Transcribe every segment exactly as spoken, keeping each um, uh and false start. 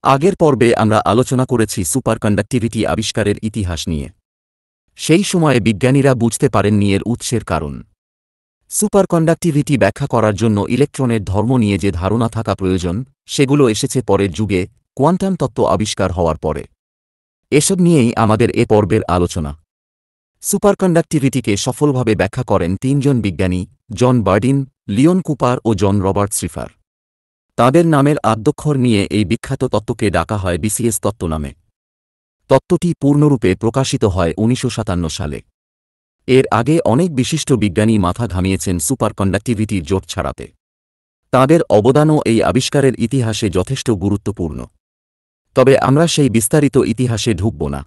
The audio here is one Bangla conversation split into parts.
আগের পর্বে আমরা আলোচনা করেছি সুপারকন্ডাক্টিভিটি আবিষ্কারের ইতিহাস নিয়ে। সেই সময়ে বিজ্ঞানীরা বুঝতে পারেননি এর উৎসের কারণ। সুপারকন্ডাক্টিভিটি ব্যাখ্যা করার জন্য ইলেকট্রনের ধর্ম নিয়ে যে ধারণা থাকা প্রয়োজন, সেগুলো এসেছে পরের যুগে, কোয়ান্টাম তত্ত্ব আবিষ্কার হওয়ার পরে। এসব নিয়েই আমাদের এ পর্বের আলোচনা। সুপারকন্ডাক্টিভিটিকে সফলভাবে ব্যাখ্যা করেন তিনজন বিজ্ঞানী, জন বার্ডিন, লিওন কুপার ও জন রবার্ট শ্রিফার। তাঁদের নামের আদ্যক্ষর নিয়ে এই বিখ্যাত তত্ত্বকে ডাকা হয় বিসিএস তত্ত্ব নামে। তত্ত্বটি পূর্ণরূপে প্রকাশিত হয় উনিশশো সাতান্ন সালে। এর আগে অনেক বিশিষ্ট বিজ্ঞানী মাথা ঘামিয়েছেন সুপারকন্ডাক্টিভিটির জোট ছাড়াতে। তাঁদের অবদানও এই আবিষ্কারের ইতিহাসে যথেষ্ট গুরুত্বপূর্ণ। তবে আমরা সেই বিস্তারিত ইতিহাসে ঢুকব না।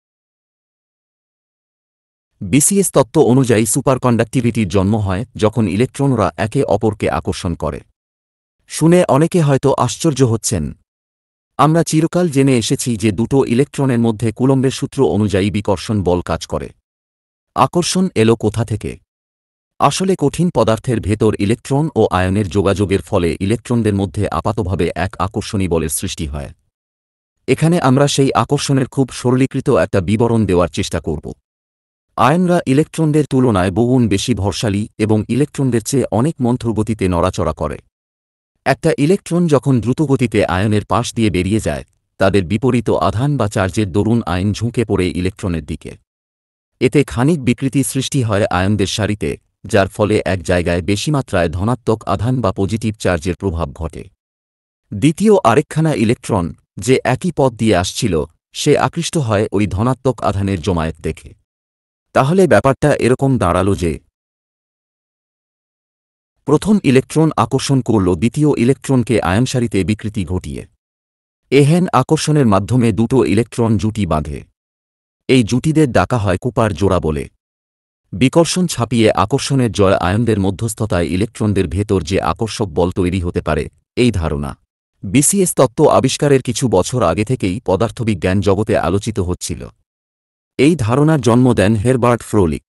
বিসিএস তত্ত্ব অনুযায়ী সুপারকন্ডাক্টিভিটির জন্ম হয় যখন ইলেকট্রনরা একে অপরকে আকর্ষণ করে। শুনে অনেকে হয়তো আশ্চর্য হচ্ছেন। আমরা চিরকাল জেনে এসেছি যে দুটো ইলেকট্রনের মধ্যে কুলম্বের সূত্র অনুযায়ী বিকর্ষণ বল কাজ করে। আকর্ষণ এলো কোথা থেকে? আসলে কঠিন পদার্থের ভেতর ইলেকট্রন ও আয়নের যোগাযোগের ফলে ইলেকট্রনদের মধ্যে আপাতভাবে এক আকর্ষণী বলের সৃষ্টি হয়। এখানে আমরা সেই আকর্ষণের খুব সরলীকৃত একটা বিবরণ দেওয়ার চেষ্টা করব। আয়নরা ইলেকট্রনদের তুলনায় বহুগুণ বেশি ভরশালী এবং ইলেকট্রনদের চেয়ে অনেক মন্থরগতিতে নড়াচড়া করে। একটা ইলেকট্রন যখন দ্রুতগতিতে আয়নের পাশ দিয়ে বেরিয়ে যায়, তাদের বিপরীত আধান বা চার্জের দরুন আয়ন ঝুঁকে পড়ে ইলেকট্রনের দিকে। এতে ক্ষণিক বিকৃতি সৃষ্টি হয় আয়নদের সারিতে, যার ফলে এক জায়গায় বেশি মাত্রায় ধনাত্মক আধান বা পজিটিভ চার্জের প্রভাব ঘটে। দ্বিতীয় আরেকখানা ইলেকট্রন, যে একই পথ দিয়ে আসছিল, সে আকৃষ্ট হয় ওই ধনাত্মক আধানের জমায়েত দেখে। তাহলে ব্যাপারটা এরকম দাঁড়াল যে প্রথম ইলেকট্রন আকর্ষণ করল দ্বিতীয় ইলেকট্রনকে আয়নসারিতে বিকৃতি ঘটিয়ে। এহেন আকর্ষণের মাধ্যমে দুটো ইলেকট্রন জুটি বাঁধে। এই জুটিদের ডাকা হয় কুপার জোড়া বলে। বিকর্ষণ ছাপিয়ে আকর্ষণের জয় আয়নদের মধ্যস্থতায় ইলেকট্রনদের ভেতর যে আকর্ষক বল তৈরি হতে পারে, এই ধারণা বিসিএস তত্ত্ব আবিষ্কারের কিছু বছর আগে থেকেই পদার্থবিজ্ঞান জগতে আলোচিত হচ্ছিল। এই ধারণার জন্ম দেন হেরবার্ট ফ্রোলিক।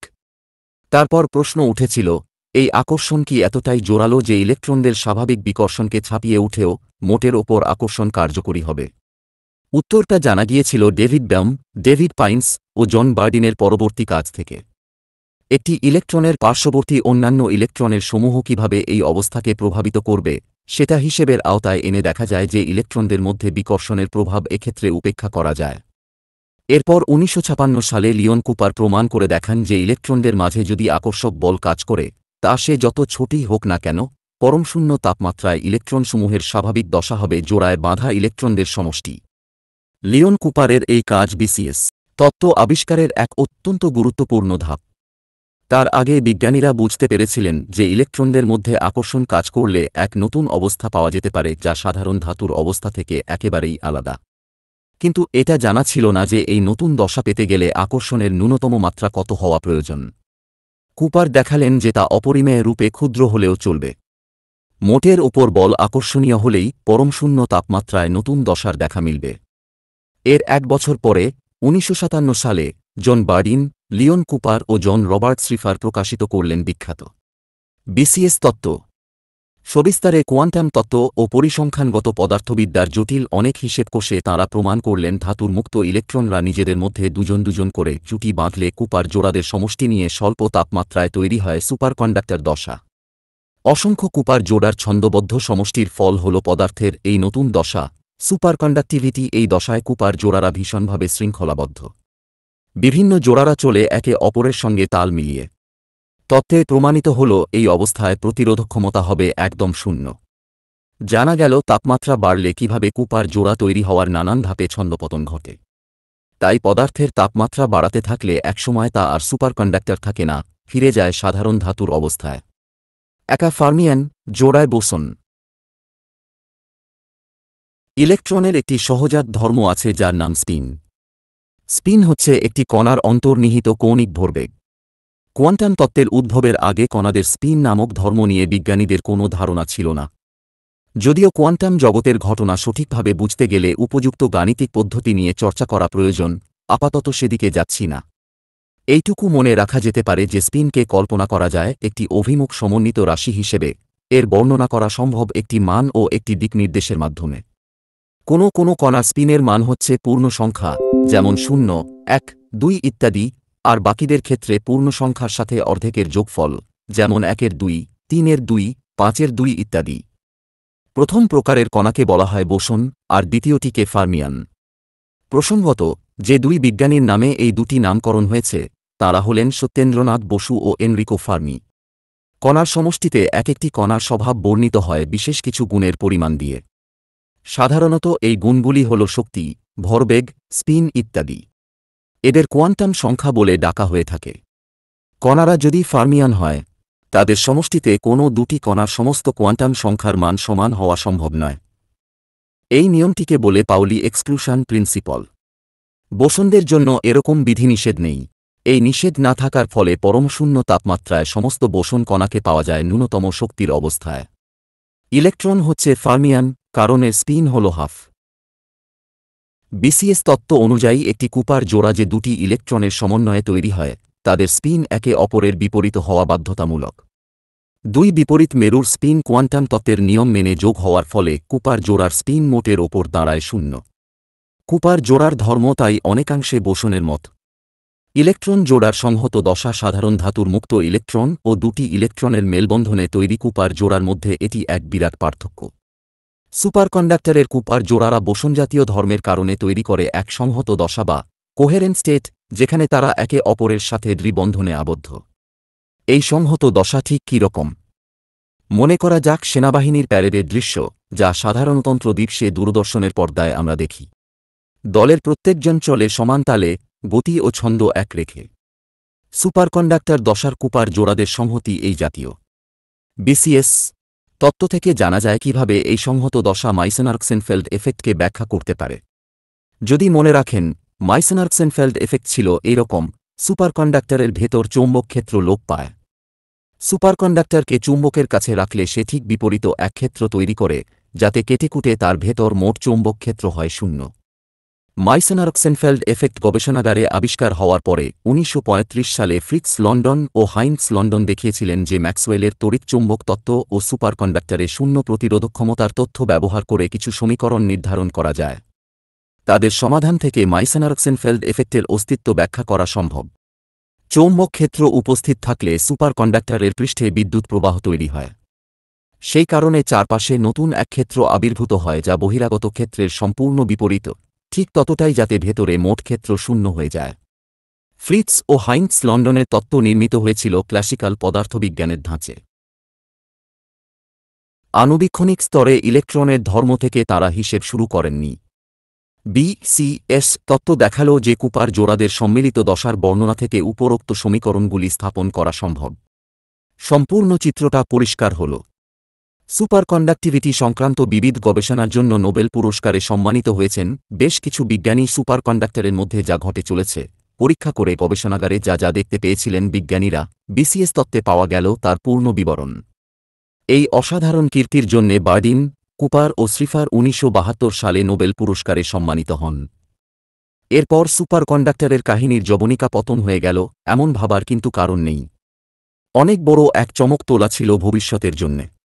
তারপর প্রশ্ন উঠেছিল, এই আকর্ষণ কি এতটাই জোরালো যে ইলেকট্রনদের স্বাভাবিক বিকর্ষণকে ছাপিয়ে উঠেও মোটের ওপর আকর্ষণ কার্যকরী হবে? উত্তরটা জানা গিয়েছিল ডেভিড ব্যাম, ডেভিড পাইন্স ও জন বার্ডিনের পরবর্তী কাজ থেকে। একটি ইলেকট্রনের পার্শ্ববর্তী অন্যান্য ইলেকট্রনের সমূহ কিভাবে এই অবস্থাকে প্রভাবিত করবে, সেটা হিসেবের আওতায় এনে দেখা যায় যে ইলেকট্রনদের মধ্যে বিকর্ষণের প্রভাব এক্ষেত্রে উপেক্ষা করা যায়। এরপর উনিশশো ছাপান্ন সালে লিওন কুপার প্রমাণ করে দেখান যে ইলেকট্রনদের মাঝে যদি আকর্ষক বল কাজ করে, তা সে যত ছোটই হোক না কেন, পরমশূন্য তাপমাত্রায় ইলেকট্রনসমূহের স্বাভাবিক দশা হবে জোড়ায় বাঁধা ইলেকট্রনদের সমষ্টি। লিওন কুপারের এই কাজ বিসিএস তত্ত্ব আবিষ্কারের এক অত্যন্ত গুরুত্বপূর্ণ ধাপ। তার আগে বিজ্ঞানীরা বুঝতে পেরেছিলেন যে ইলেকট্রনদের মধ্যে আকর্ষণ কাজ করলে এক নতুন অবস্থা পাওয়া যেতে পারে যা সাধারণ ধাতুর অবস্থা থেকে একেবারেই আলাদা। কিন্তু এটা জানা ছিল না যে এই নতুন দশা পেতে গেলে আকর্ষণের ন্যূনতম মাত্রা কত হওয়া প্রয়োজন। কুপার দেখালেন যে তা অপরিমেয় রূপে ক্ষুদ্র হলেও চলবে। মোটের ওপর বল আকর্ষণীয় হলেই পরমশূন্য তাপমাত্রায় নতুন দশার দেখা মিলবে। এর এক বছর পরে উনিশশো সাতান্ন সালে জন বার্ডিন, লিওন কুপার ও জন রবার্ট শ্রিফার প্রকাশিত করলেন বিখ্যাত বিসিএস তত্ত্ব। সবিস্তারে কোয়ান্টাম তত্ত্ব ও পরিসংখ্যানগত পদার্থবিদ্যার জটিল অনেক হিসেব কষে তাঁরা প্রমাণ করলেন ধাতুর মুক্ত ইলেকট্রনরা নিজেদের মধ্যে দুজন দুজন করে জুটি বাঁধলে কুপার জোড়াদের সমষ্টি নিয়ে স্বল্প তাপমাত্রায় তৈরি হয় সুপারকন্ডাক্টর দশা। অসংখ্য কুপার জোড়ার ছন্দবদ্ধ সমষ্টির ফল হল পদার্থের এই নতুন দশা, সুপারকন্ডাক্টিভিটি। এই দশায় কুপার জোড়ারা ভীষণভাবে শৃঙ্খলাবদ্ধ। বিভিন্ন জোড়ারা চলে একে অপরের সঙ্গে তাল মিলিয়ে। তত্ত্বে প্রমাণিত হল এই অবস্থায় প্রতিরোধ ক্ষমতা হবে একদম শূন্য। জানা গেল তাপমাত্রা বাড়লে কিভাবে কুপার জোড়া তৈরি হওয়ার নানান ধাপে ছন্দপতন ঘটে। তাই পদার্থের তাপমাত্রা বাড়াতে থাকলে একসময় তা আর সুপারকন্ডাক্টর থাকে না, ফিরে যায় সাধারণ ধাতুর অবস্থায়। একা ফার্মিয়ান জোড়ায় বোসন। ইলেকট্রনের একটি সহজাত ধর্ম আছে যার নাম স্পিন। স্পিন হচ্ছে একটি কণার অন্তর্নিহিত কৌণিক ভরবেগ। কোয়ান্টাম তত্ত্বের উদ্ভবের আগে কণাদের স্পিন নামক ধর্ম নিয়ে বিজ্ঞানীদের কোনো ধারণা ছিল না। যদিও কোয়ান্টাম জগতের ঘটনা সঠিকভাবে বুঝতে গেলে উপযুক্ত গাণিতিক পদ্ধতি নিয়ে চর্চা করা প্রয়োজন, আপাতত সেদিকে যাচ্ছি না। এইটুকু মনে রাখা যেতে পারে যে স্পিনকে কল্পনা করা যায় একটি অভিমুখ সমন্বিত রাশি হিসেবে, এর বর্ণনা করা সম্ভব একটি মান ও একটি দিকনির্দেশের মাধ্যমে। কোনো কোনো কণার স্পিনের মান হচ্ছে পূর্ণ সংখ্যা, যেমন শূন্য, এক, দুই ইত্যাদি, আর বাকিদের ক্ষেত্রে পূর্ণ সংখ্যার সাথে অর্ধেকের যোগফল, যেমন একের দুই, তিনের দুই, পাঁচের দুই ইত্যাদি। প্রথম প্রকারের কণাকে বলা হয় বোসন, আর দ্বিতীয়টিকে ফার্মিয়ান। প্রসঙ্গত, যে দুই বিজ্ঞানীর নামে এই দুটি নামকরণ হয়েছে তাঁরা হলেন সত্যেন্দ্রনাথ বসু ও এনরিকো ফার্মি। কণার সমষ্টিতে এক একটি কণার স্বভাব বর্ণিত হয় বিশেষ কিছু গুণের পরিমাণ দিয়ে। সাধারণত এই গুণগুলি হল শক্তি, ভরবেগ, স্পিন ইত্যাদি। এদের কোয়ান্টাম সংখ্যা বলে ডাকা হয়ে থাকে। কণারা যদি ফার্মিয়ান হয়, তাদের সমষ্টিতে কোনো দুটি কণার সমস্ত কোয়ান্টাম সংখ্যার মান সমান হওয়া সম্ভব নয়। এই নিয়মটিকে বলে পাউলি এক্সক্লুশন প্রিন্সিপল। বোসনদের জন্য এরকম বিধিনিষেধ নেই। এই নিষেধ না থাকার ফলে পরমশূন্য তাপমাত্রায় সমস্ত বোসন কণাকে পাওয়া যায় ন্যূনতম শক্তির অবস্থায়। ইলেকট্রন হচ্ছে ফার্মিয়ান, কারণ এর স্পিন হল হাফ। বিসিএস তত্ত্ব অনুযায়ী একটি কুপার জোড়া যে দুটি ইলেকট্রনের সমন্বয়ে তৈরি হয়, তাদের স্পিন একে অপরের বিপরীত হওয়া বাধ্যতামূলক। দুই বিপরীত মেরুর স্পিন কোয়ান্টাম তত্ত্বের নিয়ম মেনে যোগ হওয়ার ফলে কুপার জোড়ার স্পিন মোটের ওপর দাঁড়ায় শূন্য। কুপার জোড়ার ধর্ম তাই অনেকাংশে বোসনের মত। ইলেকট্রন জোড়ার সংহত দশা সাধারণ ধাতুর মুক্ত ইলেকট্রন ও দুটি ইলেকট্রনের মেলবন্ধনে তৈরি কুপার জোড়ার মধ্যে এটি এক বিরাট পার্থক্য। সুপারকন্ডাক্টরের কুপার জোড়ারা বোসনজাতীয় ধর্মের কারণে তৈরি করে এক সংহত দশা বা কোহেরেন্ট স্টেট, যেখানে তারা একে অপরের সাথে দ্বিবন্ধনে আবদ্ধ। এই সংহত দশা ঠিক কী রকম? মনে করা যাক সেনাবাহিনীর প্যারেডের দৃশ্য, যা সাধারণতন্ত্র দিবসে দূরদর্শনের পর্দায় আমরা দেখি। দলের প্রত্যেকজন চলে সমান তালে, গতি ও ছন্দ এক রেখে। সুপারকন্ডাক্টর দশার কুপার জোড়াদের সংহতি এই জাতীয়। বিসিএস তত্ত্ব থেকে জানা যায় কিভাবে এই সংহত দশা মাইসনার-ক্সেনফেল্ড এফেক্টকে ব্যাখ্যা করতে পারে। যদি মনে রাখেন, মাইসনার-ক্সেনফেল্ড এফেক্ট ছিল এইরকম: সুপারকন্ডাক্টরের ভেতর চৌম্বক ক্ষেত্র লোপ পায়। সুপারকন্ডাক্টরকে চুম্বকের কাছে রাখলে সে ঠিক বিপরীত এক ক্ষেত্র তৈরি করে, যাতে কেটেকুটে তার ভেতর মোট চৌম্বক ক্ষেত্র হয় শূন্য। মাইসনার-ক্সেনফেল্ড এফেক্ট গবেষণাগারে আবিষ্কার হওয়ার পরে উনিশশো পঁয়ত্রিশ সালে ফ্রিটস লন্ডন ও হাইন্স লন্ডন দেখিয়েছিলেন যে ম্যাক্সওয়েলের তড়িৎচুম্বক তত্ত্ব ও সুপারকন্ডাক্টরে শূন্য প্রতিরোধক ক্ষমতার তথ্য ব্যবহার করে কিছু সমীকরণ নির্ধারণ করা যায়। তাদের সমাধান থেকে মাইসনার-ক্সেনফেল্ড এফেক্টের অস্তিত্ব ব্যাখ্যা করা সম্ভব। চৌম্বক ক্ষেত্র উপস্থিত থাকলে সুপারকন্ডাক্টরের পৃষ্ঠে বিদ্যুৎ প্রবাহ তৈরি হয়। সেই কারণে চারপাশে নতুন এক ক্ষেত্র আবির্ভূত হয় যা বহিরাগত ক্ষেত্রের সম্পূর্ণ বিপরীত, ঠিক ততটাই যাতে ভেতরে মোট ক্ষেত্র শূন্য হয়ে যায়। ফ্রিটস ও হাইন্স লন্ডনের তত্ত্ব নির্মিত হয়েছিল ক্লাসিক্যাল পদার্থবিজ্ঞানের ধাঁচে। আণুবীক্ষণিক স্তরে ইলেকট্রনের ধর্ম থেকে তারা হিসেব শুরু করেননি। বিসিএস তত্ত্ব দেখালো যে কুপার জোড়াদের সম্মিলিত দশার বর্ণনা থেকে উপরোক্ত সমীকরণগুলি স্থাপন করা সম্ভব। সম্পূর্ণ চিত্রটা পরিষ্কার হল। সুপারকন্ডাক্টিভিটি সংক্রান্ত বিবিধ গবেষণার জন্য নোবেল পুরস্কারে সম্মানিত হয়েছেন বেশ কিছু বিজ্ঞানী। সুপারকন্ডাক্টরের মধ্যে যা ঘটে চলেছে পরীক্ষা করে গবেষণাগারে যা যা দেখতে পেয়েছিলেন বিজ্ঞানীরা, বিসিএস তত্ত্বে পাওয়া গেল তার পূর্ণ বিবরণ। এই অসাধারণ কীর্তির জন্যে বার্ডিন, কুপার ও শ্রিফার উনিশশো বাহাত্তর সালে নোবেল পুরস্কারে সম্মানিত হন। এরপর সুপারকন্ডাক্টরের কাহিনীর যবনিকা পতন হয়ে গেল এমন ভাবার কিন্তু কারণ নেই। অনেক বড় এক চমক তোলা ছিল ভবিষ্যতের জন্যে।